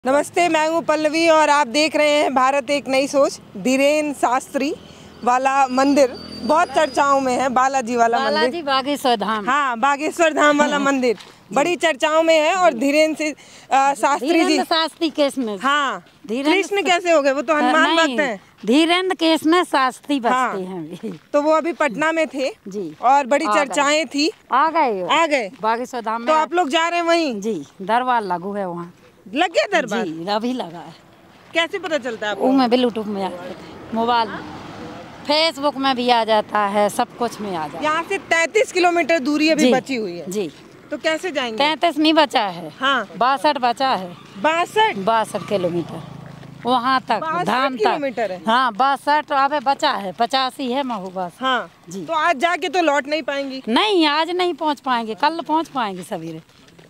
नमस्ते, मैं हूँ पल्लवी और आप देख रहे हैं भारत एक नई सोच। धीरेन शास्त्री वाला मंदिर बहुत चर्चाओं में है। बालाजी वाला मंदिर, बालाजी बागेश्वर धाम। हाँ, बागेश्वर धाम वाला मंदिर बड़ी चर्चाओं में है। और धीरेन से शास्त्री जी, शास्त्री केस में, हाँ, कृष्ण कैसे हो गए? वो तो हनुमान भक्त हैं। धीरेन्द्र केस में शास्त्री बसते हाँ, हैं। तो वो अभी पटना में थे जी, और बड़ी चर्चाएं थी। आ गए बागेश्वर धाम में। तो आप लोग जा रहे हैं वहीं? जी, दरबार लागू है वहाँ। लग गया दरबार? जी, अभी लगा है। कैसे पता चलता है आपको? वो में ब्लूटूथ में आते थे, मोबाइल में, फेसबुक में भी आ जाता है, सब कुछ में आ जाता है। यहाँ से 33 किलोमीटर दूरी अभी बची हुई है। जी, तो कैसे जाएंगे? 33 नहीं बचा है, हाँ, 62 बचा है। 62 किलोमीटर वहाँ तक, धाम किलोमीटर है। हाँ, 62 अबे बचा है, 85 है महू बस। हाँ जी, तो आज जाके तो लौट नहीं पाएंगी? नहीं, आज नहीं पहुँच पाएंगे, कल पहुँच पाएंगे सवेरे।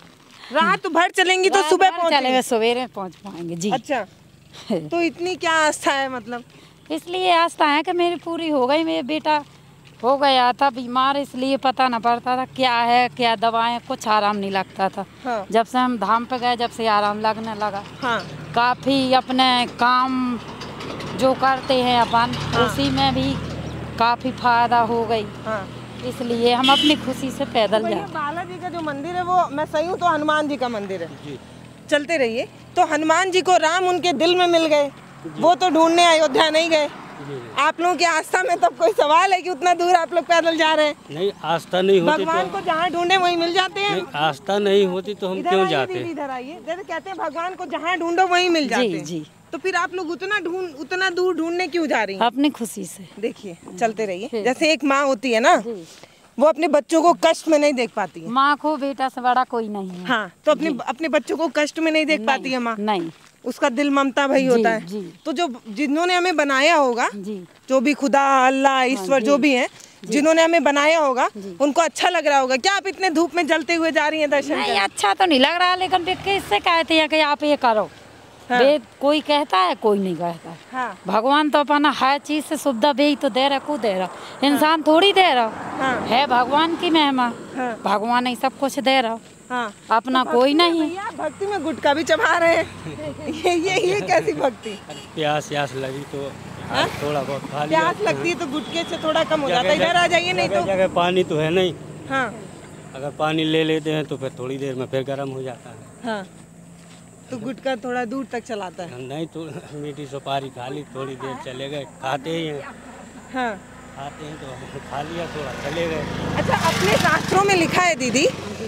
रात भर चलेंगी तो सुबह पहुँचेंगे? सवेरे पहुँच पाएंगे जी। अच्छा, तो इतनी क्या आस्था है? मतलब इसलिए आस्था है कि मेरी पूरी हो गई। मेरा बेटा हो गया था बीमार, इसलिए पता न पड़ता था क्या है क्या दवाएं, कुछ आराम नहीं लगता था। हाँ। जब से हम धाम पे गए, जब से आराम लगने लगा। हाँ। काफ़ी अपने काम जो करते हैं अपन, हाँ। उसी में भी काफ़ी फायदा हो गई। हाँ। इसलिए हम अपनी खुशी से पैदल जाते। बालाजी का जो मंदिर है वो, मैं सही हूँ तो हनुमान जी का मंदिर है जी। चलते रहिए। तो हनुमान जी को राम उनके दिल में मिल गए, वो तो ढूंढने अयोध्या नहीं गए। आप लोगों की आस्था में तब कोई सवाल है कि उतना दूर आप लोग पैदल जा रहे हैं? नहीं, आस्था नहीं होती भगवान को जहाँ ढूंढे वहीं मिल जाते हैं। नहीं, आस्था नहीं होती तो हम क्यों जाते? इधर आइए। जैसे कहते हैं भगवान को जहाँ ढूंढो वहीं मिल जाते हैं। जी। तो फिर आप लोग उतना दूर ढूंढने क्यों जा रही हैं? अपनी खुशी से। देखिए, चलते रहिए। जैसे एक माँ होती है ना, वो अपने बच्चों को कष्ट में नहीं देख पाती है। माँ को बेटा से बड़ा कोई नहीं है। हाँ, तो अपने बच्चों को कष्ट में नहीं देख पाती है माँ। नहीं, उसका दिल ममता भई होता है। जी। तो जो जिन्होंने हमें बनाया होगा, जो भी खुदा अल्लाह ईश्वर जो भी हैं, जिन्होंने हमें बनाया होगा, उनको अच्छा लग रहा होगा। क्या आप इतने धूप में जलते हुए जा रही हैं दर्शन नहीं, करने? अच्छा तो नहीं लग रहा, लेकिन किससे कहते हैं कि आप ये करो। हाँ। कोई कहता है, कोई नहीं कहता। हाँ। भगवान तो अपना हर चीज से सुविधा भी तो दे रहा, को दे रहा, इंसान थोड़ी दे रहा। हाँ। है भगवान की महिमा। हाँ। भगवान ही सब कुछ दे रहा। हाँ। अपना तो कोई नहीं। भैया भक्ति में गुटखा भी चबा रहे हैं। ये कैसी भक्ति? प्यास लगी तो थोड़ा बहुत खा लिया। प्यास लगती है तो गुटके से थोड़ा कम हो जाता है। इधर आ जाइए, नहीं तो जगह पानी तो है नहीं। हाँ। अगर पानी ले लेते हैं तो फिर थोड़ी देर में फिर गर्म हो जाता है। हाँ, तो गुटका थोड़ा दूर तक चलाता है। नहीं तो मीठी सुपारी खा ली, थोड़ी देर चले गए, खाते ही हैं। हाँ, खाते हैं तो खा लिया, थोड़ा चले गए। अच्छा, अपने शास्त्रों में लिखा है दीदी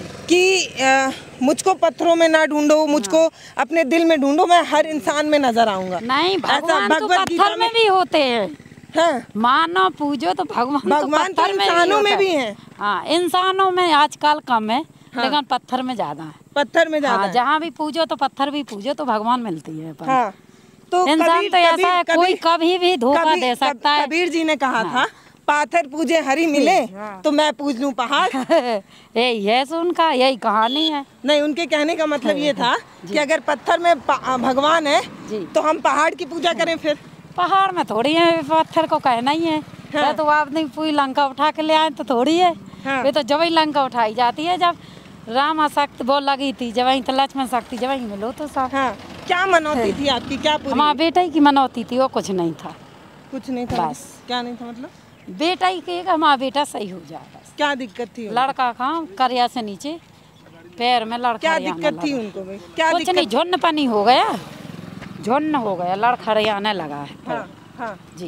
कि मुझको पत्थरों में ना ढूंढो, मुझको अपने दिल में ढूंढो, मैं हर इंसान में नजर आऊंगा। नहीं, भगवान तो पत्थर में भी होते हैं। हाँ, मानो पूजो तो भगवान तो इंसानों में भी हैं। हाँ, इंसानों में आजकल कम है। हाँ। लेकिन पत्थर में ज्यादा है। पत्थर में ज्यादा। हाँ, जहाँ भी पूजो तो पत्थर भी पूजो तो भगवान मिलती है। हाँ, तो इंसान तो ऐसा है, कोई कभी भी धोखा दे सकता है। कबीर जी ने कहा था, पाथर पूजे हरि मिले तो मैं पूज लूं पहाड़। यही है उनका, यही कहानी है। नहीं, उनके कहने का मतलब ये था कि अगर पत्थर में भगवान है तो हम पहाड़ की पूजा करें। फिर पहाड़ में थोड़ी है, पत्थर को कहना ही है। हाँ। तो आपने पूरी लंका उठा के ले आए तो थोड़ी है। हाँ। तो जब ही लंका उठाई जाती है, जब राम शक्ति बोल लगी थी, जब वही तो लक्ष्मण शक्ति जब वही मिलो तो सब। हाँ। क्या मनौती थी आपकी? क्या पूरी? हमारा बेटा ही की मनौती थी, वो कुछ नहीं था। कुछ नहीं था? बस। क्या नहीं था मतलब? बेटा ही के हमारा बेटा सही हो जाए बस। क्या दिक्कत थी? लड़का कहाँ, करिया से नीचे पैर में लड़का। क्या दिक्कत थी उनको भाई? क्या कुछ नहीं, झुन्न पानी हो गया, झुन्न हो गया, लड़खड़ियाने लगा है। हाँ। हाँ। जी,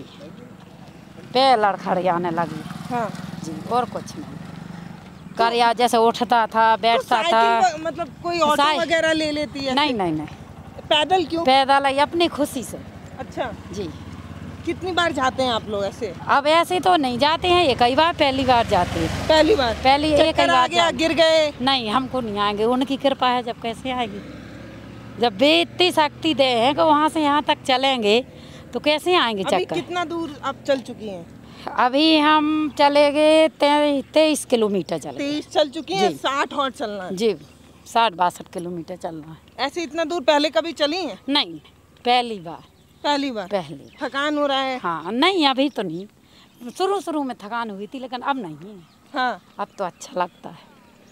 पैर लड़खड़ियाने लगी। हाँ। जी, और कुछ नहीं। करिया जैसे उठता था, बैठता था। मतलब कोई ऑटो वगैरह ले लेती है? नहीं। पैदल क्यों? पैदल ही, अपनी खुशी से। अच्छा जी। कितनी बार जाते हैं आप लोग ऐसे? अब ऐसे तो नहीं जाते हैं, एक ही बार, पहली बार जाते हैं। पहली बार? पहली एक ही बार। गिर गए? नहीं, हमको नहीं आएंगे, उनकी कृपा है। जब कैसे आएगी? जब वे इतनी शक्ति दे हैं कि वहाँ से यहाँ तक चलेंगे तो कैसे आएंगे चक्कर? कितना दूर आप चल चुकी हैं? अभी हम चले गए 23 किलोमीटर चले। 23 चल चुकी हैं? 60 और चलना है? जी, 60-62 किलोमीटर चलना है। ऐसे इतना दूर पहले कभी चली हैं? नहीं, पहली बार। पहली। थकान हो रहा है? हाँ, नहीं अभी तो नहीं, शुरू में थकान हुई थी, लेकिन अब नहीं है। हाँ। अब तो अच्छा लगता है।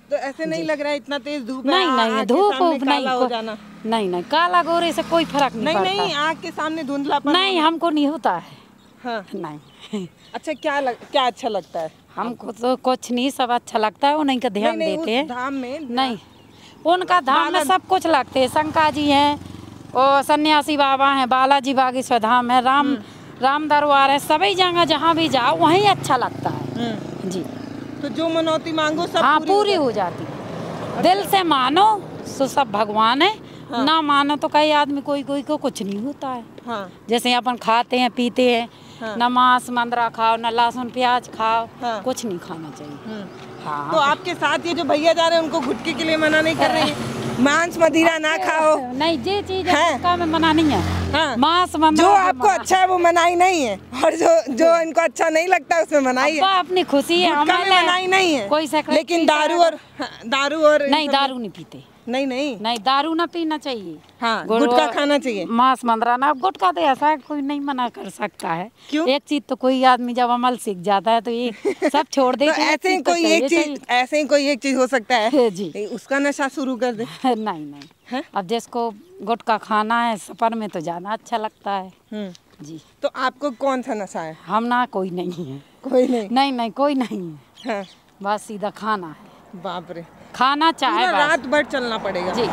तो ऐसे नहीं लग रहा है इतना तेज धूप है? नहीं नहीं, आँख के धूप सामने नहीं, काला हो जाना? नहीं नहीं, काला गोरे से कोई फर्क नहीं नहीं पड़ता। नहीं, आँख के सामने धुंधलापन नहीं, हमको नहीं होता है। हाँ। नहीं। अच्छा, क्या अच्छा लगता है? हमको तो कुछ नहीं, सब अच्छा लगता है, उन्हीं का ध्यान नहीं, देते उस हैं। धाम में नहीं, उनका धाम में सब कुछ लगते है। शंकर जी हैं और सन्यासी बाबा हैं, बालाजी बागेश्वर धाम है, राम दरबार है, सभी जगह जहाँ भी जाओ वहीं अच्छा लगता है जी। तो जो मनौती मांगो सब हाँ, पूरी हो जाती है। दिल से मानो तो सब भगवान है, ना मानो तो कई आदमी कोई को कुछ नहीं होता है। हाँ। जैसे अपन खाते हैं पीते हैं, न मांस मंदरा खाओ, न लहसुन प्याज खाओ, कुछ नहीं खाना चाहिए। हाँ। तो आपके साथ ये जो भैया जा रहे हैं उनको गुटखे के लिए मना नहीं कर रहे हैं? मांस मदिरा ना खाओ? नहीं, ये चीज है में मना नहीं है। हाँ। मांस मंदरा जो आपको अच्छा है वो मनाई नहीं है, और जो इनको अच्छा नहीं लगता है उसमें मनाई है। अपनी खुशी है, गुटखा में मनाई नहीं है कोई लेकिन दारू और नहीं, दारू नहीं पीते। नहीं, दारू ना पीना चाहिए। हाँ, गुटखा खाना चाहिए। मांस मंदरा ना, गुटखा तो ऐसा है कोई नहीं मना कर सकता है। क्यों? एक चीज तो कोई आदमी जब अमल सीख जाता है तो ये सब छोड़ देते तो हैं। ऐसे ही कोई एक चीज हो सकता है जी, उसका नशा शुरू कर दे। नहीं। अब जिसको गुटखा खाना है सफर में तो जाना अच्छा लगता है जी। तो आपको कौन सा नशा है? हम ना, कोई नहीं है। कोई नहीं? नहीं, कोई नहीं है। हाँ। बस सीधा खाना है। बाप रे, खाना चाहे रात भर चलना पड़ेगा जी।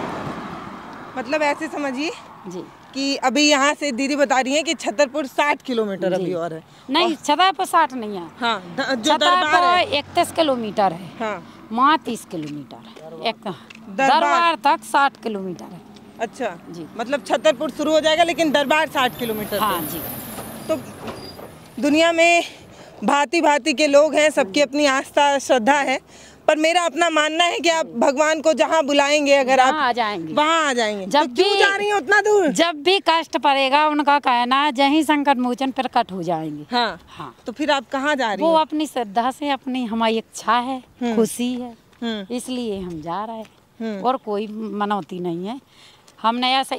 मतलब ऐसे समझिए जी कि अभी यहाँ से दीदी बता रही है कि छतरपुर 60 किलोमीटर अभी और है। नहीं, छतरपुर 60 नहीं है। हाँ, जो दरबार है 31 किलोमीटर है। हाँ। वहाँ 30 किलोमीटर है। दरबार तक 60 किलोमीटर है। अच्छा जी, मतलब छतरपुर शुरू हो जाएगा लेकिन दरबार 60 किलोमीटर। हाँ जी। तो दुनिया में भांति भांति के लोग हैं, सबकी अपनी आस्था श्रद्धा है, पर मेरा अपना मानना है कि आप भगवान को जहाँ बुलाएंगे अगर आप आ जाएंगे, वहाँ आ जाएंगे। जब तो क्यों जा रही हैं उतना दूर? जब भी कष्ट पड़ेगा उनका कहना है जहीं संकट मोचन प्रकट हो जाएंगे। हाँ। तो फिर आप कहाँ जा रही हैं? वो अपनी श्रद्धा से, अपनी हमारी इच्छा है, खुशी है, इसलिए हम जा रहे हैं और कोई मनौती नहीं है। हमने ऐसा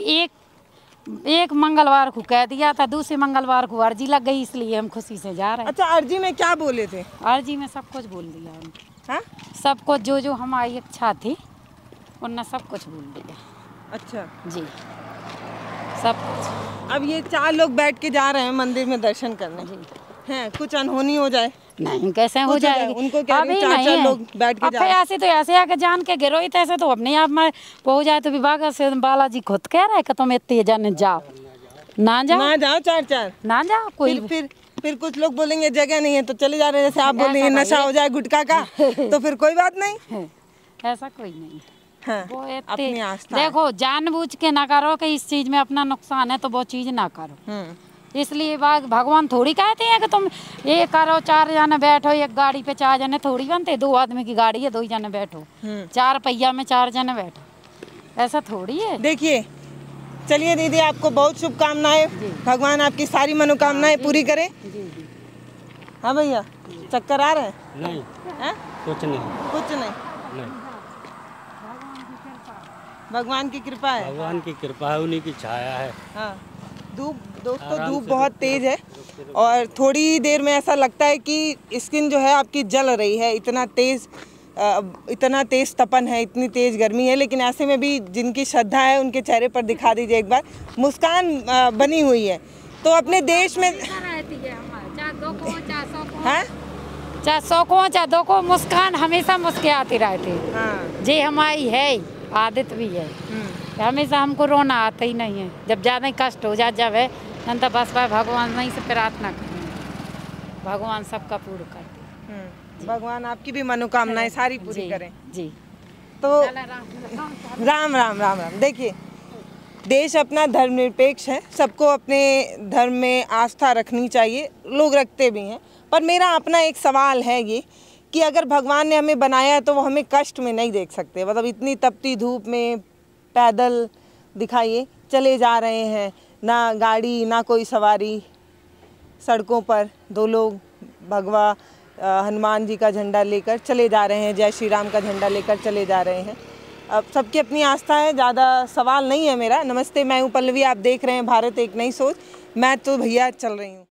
एक मंगलवार को कह दिया था, दूसरे मंगलवार को अर्जी लग गई, इसलिए हम खुशी से जा रहे हैं। अच्छा, अर्जी में क्या बोले थे? अर्जी में सब कुछ बोल दिया उन्होंने। हाँ? सब कुछ जो हमारी इच्छा थी उन्होंने सब कुछ बोल दिया। अच्छा जी, सब कुछ। अब ये 4 लोग बैठ के जा रहे हैं मंदिर में दर्शन करने जी। हैं, कुछ अनहोनी हो जाए? नहीं, कैसे हो जाएगी? उनको क्या अभी 4 लोग बैठ के जा रहे हैं। ऐसे तो ऐसे आके जान के गिरो ही तैसे तो अपने आप में पहुंच जाए। तो विभाग से बालाजी खुद कह रहा है कि तुम इतने जाने जाओ, ना जाओ 4 ना जाओ। कोई फिर कुछ लोग बोलेंगे जगह नहीं है तो चले जा रहे हैं, जैसे आप बोलेंगे नशा हो जाए गुटखा का तो फिर कोई बात नहीं। ऐसा कोई नहीं। हाँ, वो अपनी आस्था देखो, जानबूझ के ना करो कि इस चीज में अपना नुकसान है तो वो चीज ना करो। इसलिए भगवान थोड़ी कहते हैं कि तुम ये करो, 4 जने बैठो एक गाड़ी पे, 4 जने थोड़ी बनते। 2 आदमी की गाड़ी है, 2 जने बैठो, 4 पहिया में 4 जने बैठो, ऐसा थोड़ी है। देखिए, चलिए दीदी, आपको बहुत शुभकामनाएं, भगवान आपकी सारी मनोकामनाएं पूरी करे। हाँ भैया, चक्कर आ रहा है? नहीं है? कुछ नहीं। भगवान की कृपा है। भगवान की कृपा है, उन्हीं की छाया है। हाँ। धूप बहुत तेज है और थोड़ी देर में ऐसा लगता है कि स्किन जो है आपकी जल रही है, इतना तेज तपन है, इतनी तेज गर्मी है। लेकिन ऐसे में भी जिनकी श्रद्धा है उनके चेहरे पर दिखा दीजिए एक बार मुस्कान बनी हुई है। तो अपने देश में चाहे 100 को चाहे 2 को मुस्कान हमेशा मुस्कुराती रहती है। हाँ। जे हमारी है आदत भी है, हमेशा हमको रोना आता ही नहीं है। जब ज़्यादा कष्ट हो जाए जब है तो बस भाई भगवान नहीं से प्रार्थना करें, भगवान सबका पूर्ण करते हैं। भगवान आपकी भी मनोकामनाएं सारी पूरी करें जी। तो राम राम राम राम। देखिए, देश अपना धर्मनिरपेक्ष है, सबको अपने धर्म में आस्था रखनी चाहिए, लोग रखते भी हैं। पर मेरा अपना एक सवाल है ये कि अगर भगवान ने हमें बनाया तो वो हमें कष्ट में नहीं देख सकते। मतलब इतनी तपती धूप में पैदल दिखाइए चले जा रहे हैं, ना गाड़ी ना कोई सवारी, सड़कों पर 2 लोग भगवा हनुमान जी का झंडा लेकर चले जा रहे हैं, जय श्री राम का झंडा लेकर चले जा रहे हैं। अब सबकी अपनी आस्था है, ज़्यादा सवाल नहीं है मेरा। नमस्ते, मैं हूँ पल्लवी, आप देख रहे हैं भारत एक नई सोच। मैं तो भैया चल रही हूँ।